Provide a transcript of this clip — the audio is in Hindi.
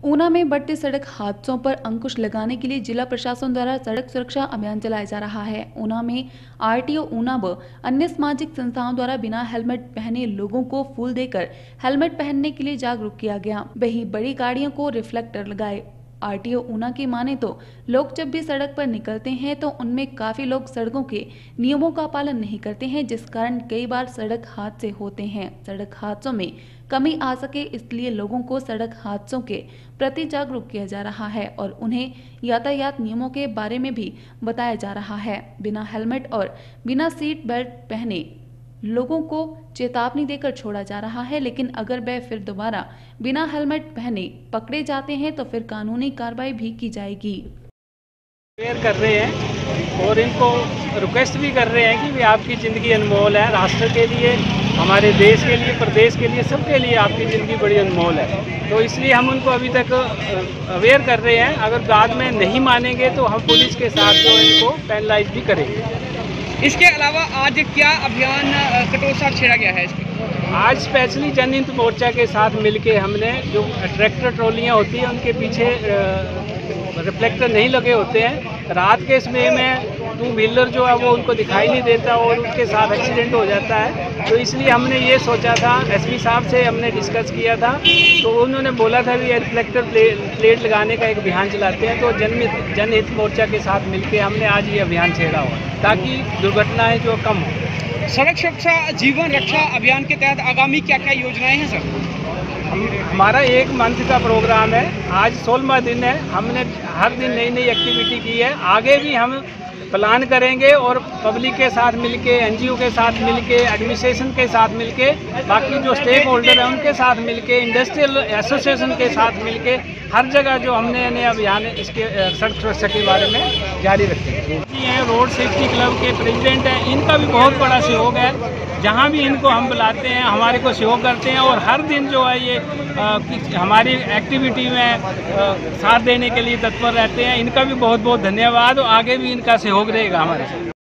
ऊना में बढ़ते सड़क हादसों पर अंकुश लगाने के लिए जिला प्रशासन द्वारा सड़क सुरक्षा अभियान चलाया जा रहा है। ऊना में आरटीओ ऊना व अन्य सामाजिक संस्थाओं द्वारा बिना हेलमेट पहने लोगों को फूल देकर हेलमेट पहनने के लिए जागरूक किया गया। वहीं बड़ी गाड़ियों को रिफ्लेक्टर लगाए। आरटीओ ऊना की माने तो लोग जब भी सड़क पर निकलते हैं तो उनमें काफी लोग सड़कों के नियमों का पालन नहीं करते हैं, जिस कारण कई बार सड़क हादसे होते हैं। सड़क हादसों में कमी आ सके इसलिए लोगों को सड़क हादसों के प्रति जागरूक किया जा रहा है और उन्हें यातायात नियमों के बारे में भी बताया जा रहा है। बिना हेलमेट और बिना सीट बेल्ट पहने लोगों को चेतावनी देकर छोड़ा जा रहा है, लेकिन अगर वे फिर दोबारा बिना हेलमेट पहने पकड़े जाते हैं तो फिर कानूनी कार्रवाई भी की जाएगी। अवेयर कर रहे हैं और इनको रिक्वेस्ट भी कर रहे हैं कि भी आपकी ज़िंदगी अनमोल है। राष्ट्र के लिए, हमारे देश के लिए, प्रदेश के लिए, सबके लिए आपकी ज़िंदगी बड़ी अनमोल है। तो इसलिए हम उनको अभी तक अवेयर कर रहे हैं। अगर बाद में नहीं मानेंगे तो हम पुलिस के साथ जो इनको पेनलाइज भी करेंगे। इसके अलावा आज क्या अभियान कटोर साथ छेड़ा गया है इसमें? आज स्पेशली जनहित मोर्चा के साथ मिलके हमने जो ट्रैक्टर ट्रॉलियाँ होती हैं उनके पीछे रिफ्लेक्टर नहीं लगे होते हैं, रात के समय में टू व्हीलर जो है वो उनको दिखाई नहीं देता और उसके साथ एक्सीडेंट हो जाता है। तो इसलिए हमने ये सोचा था, एसपी साहब से हमने डिस्कस किया था, तो उन्होंने बोला था कि रिफ्लेक्टर प्लेट लगाने का एक अभियान चलाते हैं। तो जनहित मोर्चा के साथ मिलके हमने आज ये अभियान छेड़ा हुआ ताकि दुर्घटनाएं जो कम हो। सड़क सुरक्षा जीवन रक्षा अभियान के तहत आगामी क्या क्या योजनाएं हैं सर? हमारा 1 मंथ का प्रोग्राम है। आज 16वां दिन है। हमने हर दिन नई नई एक्टिविटी की है। आगे भी हम प्लान करेंगे और पब्लिक के साथ मिलके, एनजीओ के साथ मिलके, एडमिनिस्ट्रेशन के साथ मिलके, बाकी जो स्टेक होल्डर हैं उनके साथ मिलके, इंडस्ट्रियल एसोसिएशन के साथ मिलके हर जगह जो हमने नए अभियान इसके सड़क सुरक्षा के बारे में जारी रखेंगे। ये रोड सेफ्टी क्लब के प्रेसिडेंट हैं, इनका भी बहुत बड़ा सहयोग है। जहाँ भी इनको हम बुलाते हैं हमारे को सहयोग करते हैं और हर दिन जो है ये हमारी एक्टिविटी में साथ देने के लिए तत्पर रहते हैं। इनका भी बहुत बहुत धन्यवाद और आगे भी इनका सहयोग रहेगा हमारे साथ।